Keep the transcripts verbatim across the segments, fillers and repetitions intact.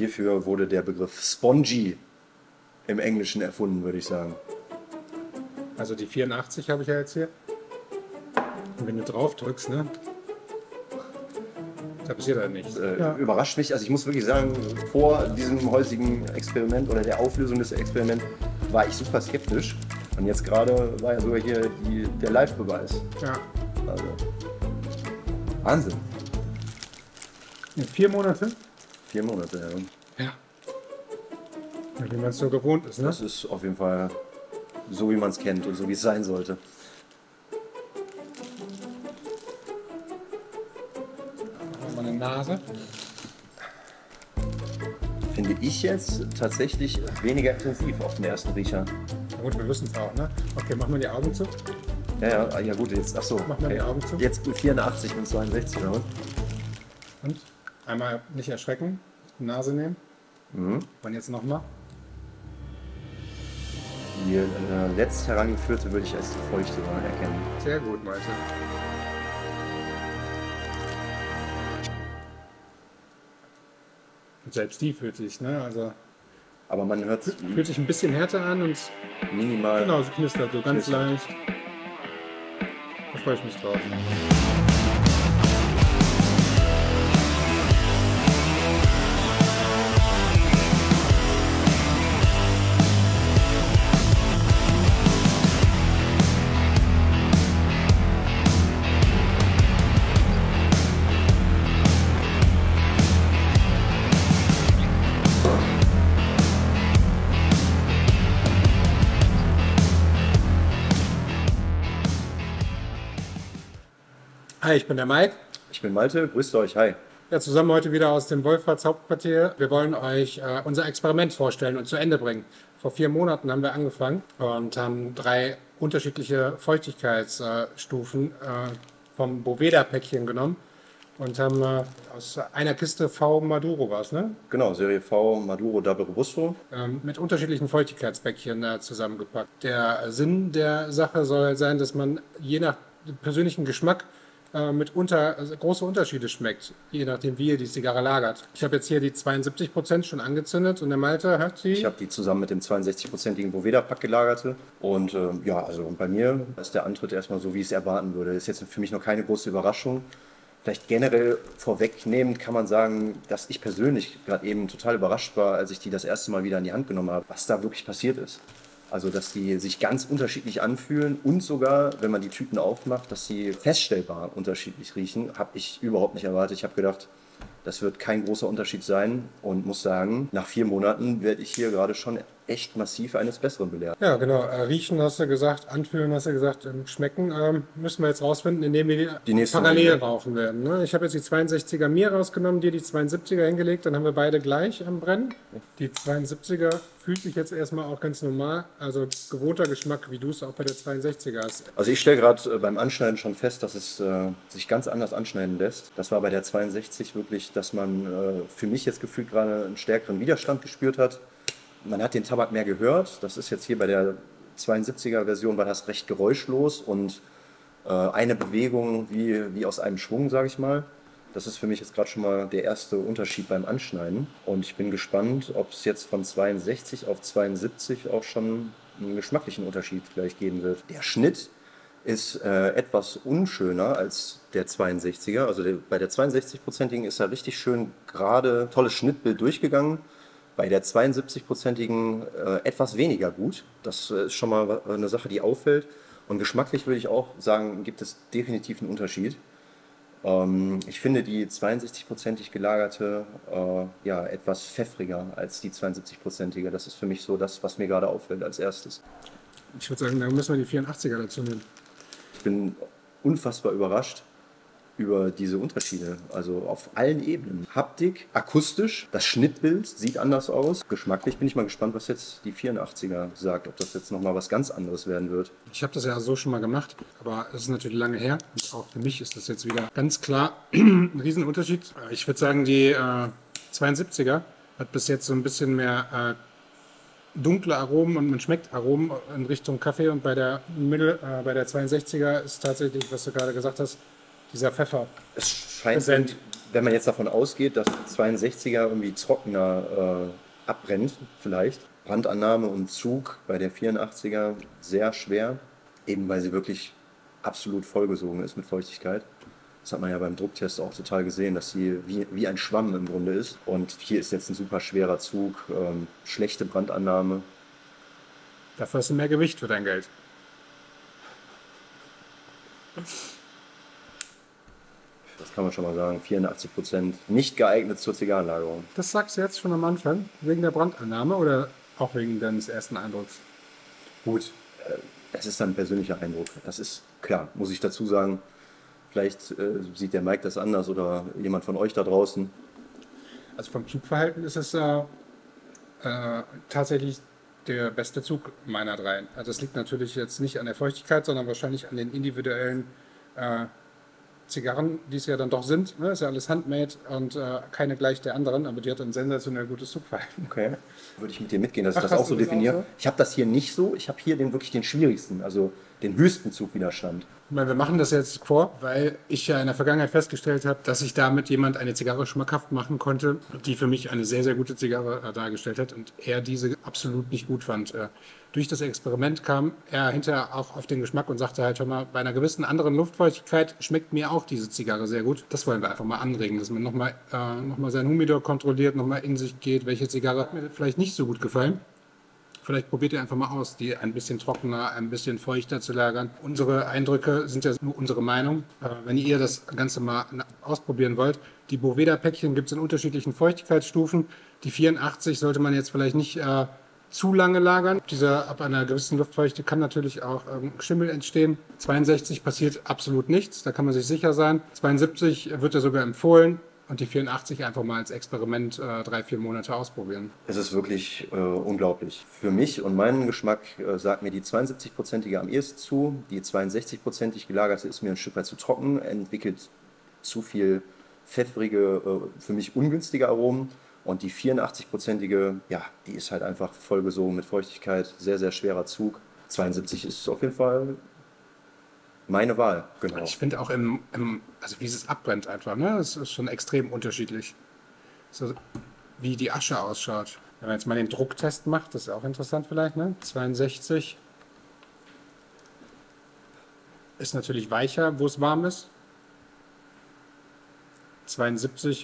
Hierfür wurde der Begriff Spongy im Englischen erfunden, würde ich sagen. Also die vierundachtzig habe ich ja jetzt hier. Und wenn du drauf drückst, ne? Da passiert halt nichts. Äh, ja. Überrascht mich, also ich muss wirklich sagen, vor diesem heutigen Experiment oder der Auflösung des Experiments war ich super skeptisch. Und jetzt gerade war ja sogar hier die, der Live-Beweis. Ja. Also, Wahnsinn. In vier Monate? Vier Monate, ja. Ja. Ja, wie man es so gewohnt ist, ne? Das ist auf jeden Fall so, wie man es kennt und so, wie es sein sollte. Mal eine Nase. Finde ich jetzt tatsächlich weniger intensiv auf den ersten Riecher. Na gut, wir wissen es auch, ne? Okay, machen wir die Augen zu. Ja, ja, ja gut, jetzt, achso. Mach mal die Augen zu. Jetzt vierundachtzig und zweiundsechzig, oder was? Und einmal nicht erschrecken, die Nase nehmen. Mhm. Und jetzt nochmal. Die äh, letzt herangeführte würde ich als die feuchte erkennen. Sehr gut, Malte. Und selbst die fühlt sich, ne? Also Aber man hört fühlt sich ein bisschen härter an und minimal. genau, so knistert so ganz Knistert. leicht. Da freue ich mich drauf. Hi, ich bin der Mike. Ich bin Malte, grüßt euch, hi. Ja, zusammen heute wieder aus dem Wolferts Hauptquartier. Wir wollen euch äh, unser Experiment vorstellen und zu Ende bringen. Vor vier Monaten haben wir angefangen und haben drei unterschiedliche Feuchtigkeitsstufen äh, vom Boveda-Päckchen genommen und haben äh, aus einer Kiste V Maduro was, ne? Genau, Serie V Maduro Double Robusto. Ähm, mit unterschiedlichen Feuchtigkeitspäckchen äh, zusammengepackt. Der Sinn der Sache soll sein, dass man je nach persönlichen Geschmack äh, mitunter also große Unterschiede schmeckt, je nachdem wie ihr die Zigarre lagert. Ich habe jetzt hier die zweiundsiebzig Prozent schon angezündet und der Malte hat die... Ich habe die zusammen mit dem zweiundsechzig-prozentigen Boveda-Pack gelagerte. Und äh, ja, also bei mir ist der Antritt erstmal so, wie ich es erwarten würde. Ist jetzt für mich noch keine große Überraschung. Vielleicht generell vorwegnehmend kann man sagen, dass ich persönlich gerade eben total überrascht war, als ich die das erste Mal wieder in die Hand genommen habe, was da wirklich passiert ist. Also, dass die sich ganz unterschiedlich anfühlen und sogar, wenn man die Tüten aufmacht, dass sie feststellbar unterschiedlich riechen, habe ich überhaupt nicht erwartet. Ich habe gedacht, das wird kein großer Unterschied sein und muss sagen, nach vier Monaten werde ich hier gerade schon echt massiv eines Besseren belehrt. Ja, genau. Äh, riechen hast du gesagt, anfühlen hast du gesagt, ähm, schmecken ähm, müssen wir jetzt rausfinden, indem wir die, Die nächste parallel Runde. rauchen werden. Ne? Ich habe jetzt die zweiundsechziger mir rausgenommen, dir die zweiundsiebziger hingelegt, dann haben wir beide gleich am Brennen. Die zweiundsiebziger fühlt sich jetzt erstmal auch ganz normal, also gewohnter Geschmack, wie du es auch bei der zweiundsechziger hast. Also ich stelle gerade äh, beim Anschneiden schon fest, dass es äh, sich ganz anders anschneiden lässt. Das war bei der zweiundsechzig wirklich, dass man äh, für mich jetzt gefühlt gerade einen stärkeren Widerstand gespürt hat. Man hat den Tabak mehr gehört. Das ist jetzt hier bei der zweiundsiebziger Version war das recht geräuschlos und äh, eine Bewegung wie, wie aus einem Schwung, sage ich mal. Das ist für mich jetzt gerade schon mal der erste Unterschied beim Anschneiden. Und ich bin gespannt, ob es jetzt von zweiundsechzig auf zweiundsiebzig auch schon einen geschmacklichen Unterschied gleich geben wird. Der Schnitt ist äh, etwas unschöner als der zweiundsechziger. Also der, bei der zweiundsechzig-prozentigen ist er richtig schön gerade, tolles Schnittbild durchgegangen. Bei der zweiundsiebzig-prozentigen äh, etwas weniger gut. Das äh, ist schon mal eine Sache, die auffällt. Und geschmacklich würde ich auch sagen, gibt es definitiv einen Unterschied. Ähm, ich finde die zweiundsechzig-prozentig gelagerte äh, ja, etwas pfeffriger als die zweiundsiebzig-prozentige. Das ist für mich so das, was mir gerade auffällt als erstes. Ich würde sagen, da müssen wir die vierendachtziger dazu nehmen. Ich bin unfassbar überrascht über diese Unterschiede, also auf allen Ebenen. Haptik, akustisch, das Schnittbild sieht anders aus. Geschmacklich bin ich mal gespannt, was jetzt die vierundachtziger sagt, ob das jetzt nochmal was ganz anderes werden wird. Ich habe das ja so schon mal gemacht, aber es ist natürlich lange her. Und auch für mich ist das jetzt wieder ganz klar ein Riesenunterschied. Ich würde sagen, die äh, zweiundsiebziger hat bis jetzt so ein bisschen mehr äh, dunkle Aromen und man schmeckt Aromen in Richtung Kaffee. Und bei der, Mittel, äh, bei der zweiundsechziger ist tatsächlich, was du gerade gesagt hast, dieser Pfeffer. Es scheint Präsent. wenn man jetzt davon ausgeht, dass die zweiundsechziger irgendwie trockener äh, abbrennt, vielleicht, Brandannahme und Zug bei der vierundachtziger sehr schwer, eben weil sie wirklich absolut vollgesogen ist mit Feuchtigkeit. Das hat man ja beim Drucktest auch total gesehen, dass sie wie, wie ein Schwamm im Grunde ist. Und hier ist jetzt ein super schwerer Zug, ähm, schlechte Brandannahme. Dafür hast du mehr Gewicht für dein Geld. Das kann man schon mal sagen, vierundachtzig Prozent nicht geeignet zur Zigarrenlagerung. Das sagst du jetzt schon am Anfang, wegen der Brandannahme oder auch wegen deines ersten Eindrucks? Gut, äh, das ist dann ein persönlicher Eindruck. Das ist klar, muss ich dazu sagen. Vielleicht äh, sieht der Mike das anders oder jemand von euch da draußen. Also vom Zugverhalten ist es äh, äh, tatsächlich der beste Zug meiner dreien. Also das liegt natürlich jetzt nicht an der Feuchtigkeit, sondern wahrscheinlich an den individuellen äh, Zigarren, die es ja dann doch sind. Ne? Ist ja alles handmade und äh, keine gleich der anderen, aber die hat ein sensationell gutes Zugverhalten. Okay. Würde ich mit dir mitgehen, dass ich Ach, das auch hast so du das auch definiere. so? Ich habe das hier nicht so. Ich habe hier den wirklich den schwierigsten, also den höchsten Zugwiderstand. Ich meine, wir machen das jetzt vor, weil ich ja in der Vergangenheit festgestellt habe, dass ich damit jemand eine Zigarre schmackhaft machen konnte, die für mich eine sehr, sehr gute Zigarre äh, dargestellt hat und er diese absolut nicht gut fand. Äh, durch das Experiment kam er hinterher auch auf den Geschmack und sagte halt, hör mal, bei einer gewissen anderen Luftfeuchtigkeit schmeckt mir auch diese Zigarre sehr gut. Das wollen wir einfach mal anregen, dass man nochmal äh, noch mal seinen Humidor kontrolliert, nochmal in sich geht, welche Zigarre hat mir vielleicht nicht so gut gefallen. Vielleicht probiert ihr einfach mal aus, die ein bisschen trockener, ein bisschen feuchter zu lagern. Unsere Eindrücke sind ja nur unsere Meinung. Äh, wenn ihr das Ganze mal ausprobieren wollt, die Boveda-Päckchen gibt es in unterschiedlichen Feuchtigkeitsstufen. Die vierundachtzig sollte man jetzt vielleicht nicht äh, zu lange lagern. Dieser, ab einer gewissen Luftfeuchte kann natürlich auch ähm, Schimmel entstehen. zweiundsechzig passiert absolut nichts, da kann man sich sicher sein. zweiundsiebzig wird ja sogar empfohlen. Und die vierundachtzig einfach mal als Experiment äh, drei, vier Monate ausprobieren. Es ist wirklich äh, unglaublich. Für mich und meinen Geschmack äh, sagt mir die zweiundsiebzig-prozentige am ehesten zu. Die zweiundsechzig-prozentig gelagerte ist mir ein Stück weit zu trocken, entwickelt zu viel pfeffrige, äh, für mich ungünstige Aromen. Und die vierundachtzig-prozentige, ja, die ist halt einfach vollgesogen mit Feuchtigkeit, sehr, sehr schwerer Zug. zweiundsiebzig ist auf jeden Fall meine Wahl, genau. Ich finde auch, im, im, also wie es abbrennt einfach, ne? Das ist schon extrem unterschiedlich. So, wie die Asche ausschaut. Wenn man jetzt mal den Drucktest macht, das ist auch interessant vielleicht, ne? zweiundsechzig ist natürlich weicher, wo es warm ist. zweiundsiebzig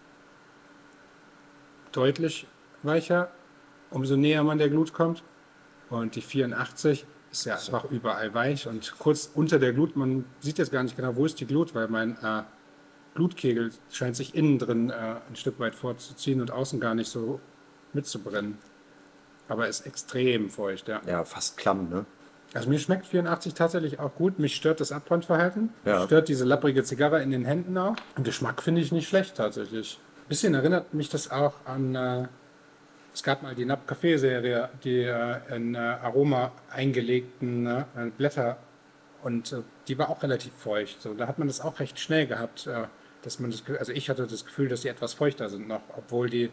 deutlich weicher, umso näher man der Glut kommt. Und die vierundachtzig ist ja einfach überall weich und kurz unter der Glut, man sieht jetzt gar nicht genau, wo ist die Glut, weil mein äh, Glutkegel scheint sich innen drin äh, ein Stück weit vorzuziehen und außen gar nicht so mitzubrennen. Aber ist extrem feucht, ja. Ja, fast klamm, ne? Also mir schmeckt vierundachtzig tatsächlich auch gut. Mich stört das Abbrandverhalten. Ja. Mich stört diese lapprige Zigarre in den Händen auch. Und Geschmack finde ich nicht schlecht tatsächlich. Ein bisschen erinnert mich das auch an... Äh, Es gab mal die Nap-Café-Serie, die äh, in äh, Aroma eingelegten äh, Blätter und äh, die war auch relativ feucht. So, da hat man das auch recht schnell gehabt, äh, dass man das, also ich hatte das Gefühl, dass die etwas feuchter sind noch, obwohl die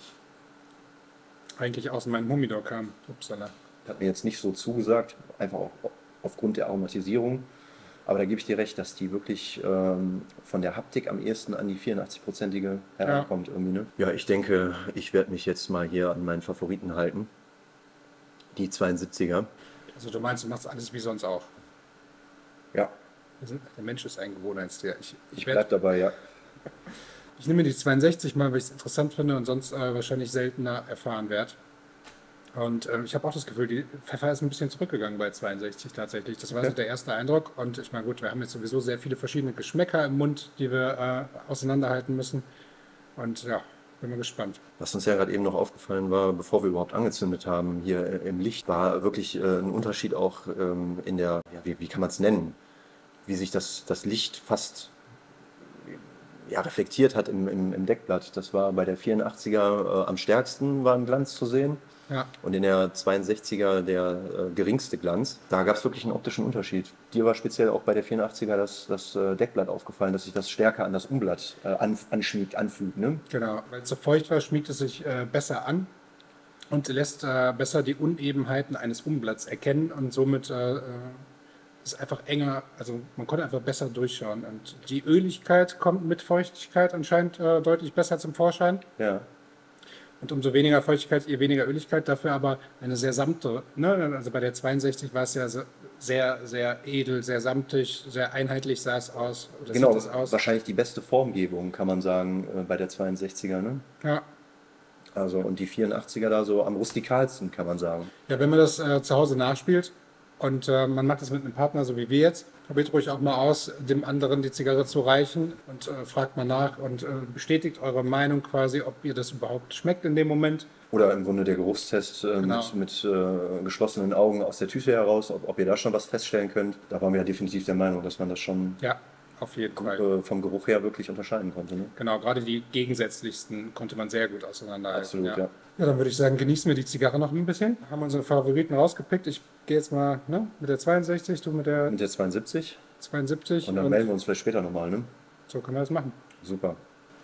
eigentlich aus meinem Humidor kamen. Upsala. Hat mir jetzt nicht so zugesagt, einfach auch aufgrund der Aromatisierung. Aber da gebe ich dir recht, dass die wirklich ähm, von der Haptik am ehesten an die vierundachtzig-prozentige herankommt. Ja. Irgendwie, ne? Ja, ich denke, ich werde mich jetzt mal hier an meinen Favoriten halten. Die zweiundsiebziger. Also du meinst, du machst alles wie sonst auch? Ja. Der Mensch ist ein Gewohnheitstier. Ich, ich, ich bleib dabei, ja. Ich nehme die zweiundsechzig mal, weil ich es interessant finde und sonst äh, wahrscheinlich seltener erfahren werde. Und ähm, ich habe auch das Gefühl, die Pfeffer ist ein bisschen zurückgegangen bei zweiundsechzig tatsächlich. Das war so der erste Eindruck. Und ich meine, gut, wir haben jetzt sowieso sehr viele verschiedene Geschmäcker im Mund, die wir äh, auseinanderhalten müssen. Und ja, bin mal gespannt. Was uns ja gerade eben noch aufgefallen war, bevor wir überhaupt angezündet haben, hier äh, im Licht, war wirklich äh, ein Unterschied auch ähm, in der, ja, wie, wie kann man es nennen, wie sich das, das Licht fast ja, reflektiert hat im, im, im Deckblatt. Das war bei der vierundachtziger äh, am stärksten, war ein Glanz zu sehen. Ja. Und in der zweiundsechziger der äh, geringste Glanz. Da gab es wirklich einen optischen Unterschied. Dir war speziell auch bei der vierundachtziger das, das äh, Deckblatt aufgefallen, dass sich das stärker an das Umblatt äh, an, anschmiegt, anfügt. Ne? Genau, weil es so feucht war, schmiegt es sich äh, besser an und lässt äh, besser die Unebenheiten eines Umblatts erkennen und somit äh, ist einfach enger, also man konnte einfach besser durchschauen. Und die Öligkeit kommt mit Feuchtigkeit anscheinend äh, deutlich besser zum Vorschein. Ja. Und umso weniger Feuchtigkeit, je weniger Öligkeit, dafür aber eine sehr samte. Ne? Also bei der zweiundsechzig war es ja so- sehr, sehr edel, sehr samtig, sehr einheitlich sah es aus. Oder Genau, sieht es aus. wahrscheinlich die beste Formgebung, kann man sagen, äh, bei der zweiundsechziger, ne? Ja. Also, und die vierundachtziger da so am rustikalsten, kann man sagen. Ja, wenn man das äh, zu Hause nachspielt und äh, man macht das mit einem Partner, so wie wir jetzt, probiert ruhig auch mal aus, dem anderen die Zigarre zu reichen und äh, fragt mal nach und äh, bestätigt eure Meinung quasi, ob ihr das überhaupt schmeckt in dem Moment. Oder im Grunde der Geruchstest äh, Genau. mit, mit äh, geschlossenen Augen aus der Tüte heraus, ob, ob ihr da schon was feststellen könnt. Da waren wir ja definitiv der Meinung, dass man das schon Ja, auf jeden Fall. äh, vom Geruch her wirklich unterscheiden konnte. Ne? Genau, gerade die gegensätzlichsten konnte man sehr gut auseinanderhalten. Absolut, ja. ja. Ja, dann würde ich sagen, genießen wir die Zigarre noch ein bisschen. Haben unsere Favoriten rausgepickt. Ich gehe jetzt mal ne, mit der zweiundsechzig, du mit der Mit der zweiundsiebzig. zweiundsiebzig. Und dann melden wir uns vielleicht später nochmal. Ne? So können wir das machen. Super.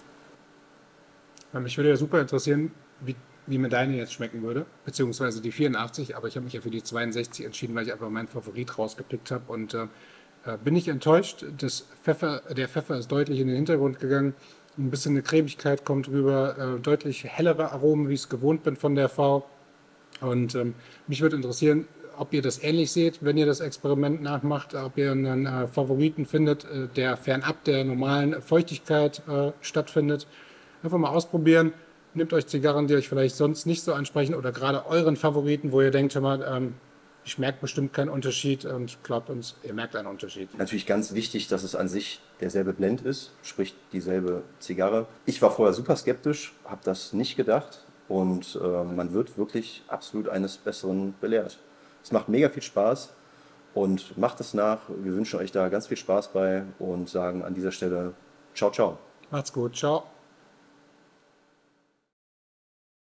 Ja, mich würde ja super interessieren, wie, wie mir deine jetzt schmecken würde, beziehungsweise die vierundachtzig, aber ich habe mich ja für die zweiundsechzig entschieden, weil ich einfach meinen Favorit rausgepickt habe und äh, äh, bin ich enttäuscht. Das Pfeffer, der Pfeffer ist deutlich in den Hintergrund gegangen, ein bisschen eine Cremigkeit kommt rüber, äh, deutlich hellere Aromen, wie ich es gewohnt bin von der V. Und ähm, mich würde interessieren, ob ihr das ähnlich seht, wenn ihr das Experiment nachmacht, ob ihr einen äh, Favoriten findet, äh, der fernab der normalen Feuchtigkeit äh, stattfindet. Einfach mal ausprobieren. Nehmt euch Zigarren, die euch vielleicht sonst nicht so ansprechen oder gerade euren Favoriten, wo ihr denkt, hör mal, ähm, ich merke bestimmt keinen Unterschied und glaubt uns, ihr merkt einen Unterschied. Natürlich ganz wichtig, dass es an sich derselbe Blend ist, sprich dieselbe Zigarre. Ich war vorher super skeptisch, habe das nicht gedacht und äh, man wird wirklich absolut eines Besseren belehrt. Es macht mega viel Spaß und macht es nach. Wir wünschen euch da ganz viel Spaß bei und sagen an dieser Stelle ciao, ciao. Macht's gut, ciao.